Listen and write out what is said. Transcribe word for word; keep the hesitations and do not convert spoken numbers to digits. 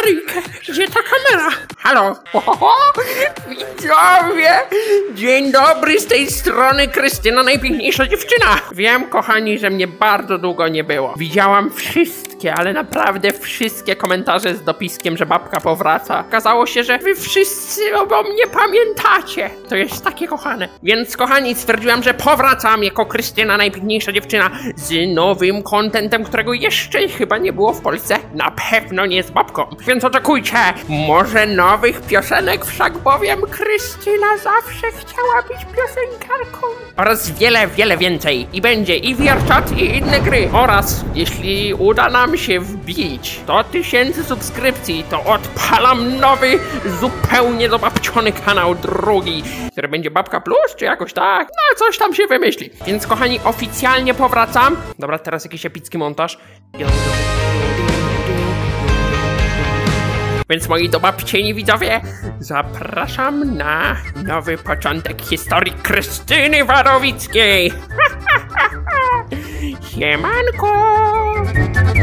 Maryjkę. Gdzie ta kamera? Halo? Oho, widzowie! Dzień dobry, z tej strony Krystyna, najpiękniejsza dziewczyna. Wiem, kochani, że mnie bardzo długo nie było. Widziałam wszystkie, ale naprawdę wszystkie komentarze z dopiskiem, że babka powraca. Okazało się, że wy wszyscy o mnie pamiętacie. To jest takie kochane. Więc, kochani, stwierdziłam, że powracam jako Krystyna, najpiękniejsza dziewczyna z nowym kontentem, którego jeszcze chyba nie było w Polsce. Na pewno nie z babką. Więc oczekujcie, może nowych piosenek, wszak bowiem Krystyna zawsze chciała być piosenkarką. Oraz wiele, wiele więcej. I będzie i V R Chat, i inne gry. Oraz, jeśli uda nam się wbić sto tysięcy subskrypcji, to odpalam nowy, zupełnie dobabciony kanał drugi, który będzie Babka Plus, czy jakoś tak. No, coś tam się wymyśli. Więc, kochani, oficjalnie powracam. Dobra, teraz jakiś epicki montaż. Więc moi dobabcieni widzowie, zapraszam na nowy początek historii Krystyny Wadowickiej. Siemanko!